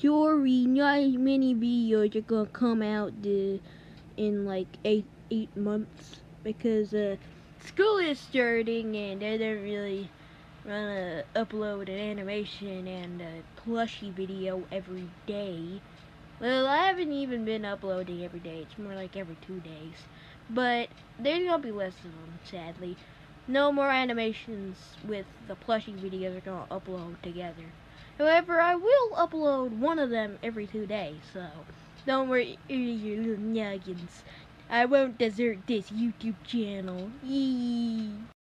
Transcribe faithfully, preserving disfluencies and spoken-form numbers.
sorry, not as many videos are gonna come out the, in like eight eight months because uh, school is starting and I don't really wanna upload an animation and a plushie video every day. Well, I haven't even been uploading every day. It's more like every two days. But there's gonna be less of them, sadly. No more animations with the plushie videos are gonna upload together. However, I will upload one of them every two days, so don't worry, you little nuggins. I won't desert this YouTube channel. Yee.